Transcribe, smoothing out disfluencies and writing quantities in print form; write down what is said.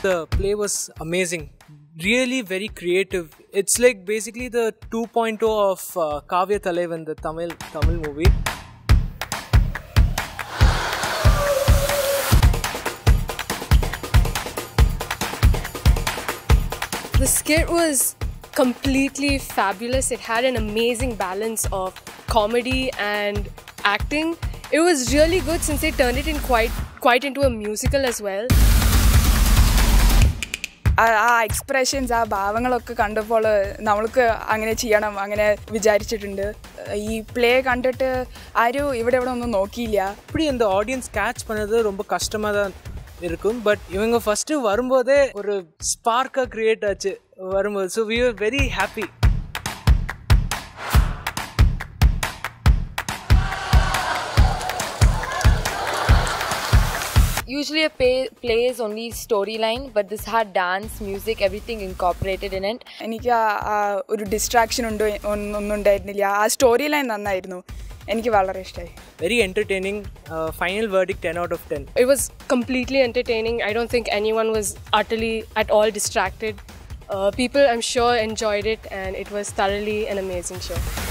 The play was amazing. Really very creative. It's like basically the 2.0 of Kavya Thalaivan, the Tamil movie. The skit was completely fabulous. It had an amazing balance of comedy and acting. It was really good since they turned it in quite into a musical as well. ആ expressions ആ ഭാവങ്ങളൊക്കെ കണ്ടപ്പോൾ നമ്മൾക്ക് അങ്ങനെ ചെയ്യണം അങ്ങനെ വിചാരിച്ചിട്ടുണ്ട്. ഈ പ്ലേ കണ്ടിട്ട് ആരും ഇവിടെ ഒന്നും നോക്കിയില്ല. இப்படி அந்த ஆடியன்ஸ் கேட்ச் பண்ணது ரொம்ப கஷ்டமாக தான் இருக்கும். பட் இவங்க ஃபஸ்ட்டு வரும்போதே ஒரு ஸ்பார்க்காக க்ரியேட் ஆச்சு வரும்போது. So we are very happy. Usually a play is only storyline, but this had dance, music, everything incorporated in it. എനിക്ക് ഒരു ഡിസ്ട്രാക്ഷൻ ഒന്നും ഉണ്ടായിരുന്നില്ല. ആ സ്റ്റോറി ലൈൻ നന്നായിരുന്നു. എനിക്ക് വളരെ ഇഷ്ടമായി. Very entertaining. Final verdict 10 out of 10. It was completely entertaining. I don't think anyone was utterly at all distracted. People, I'm sure, enjoyed it, and it was thoroughly an amazing show.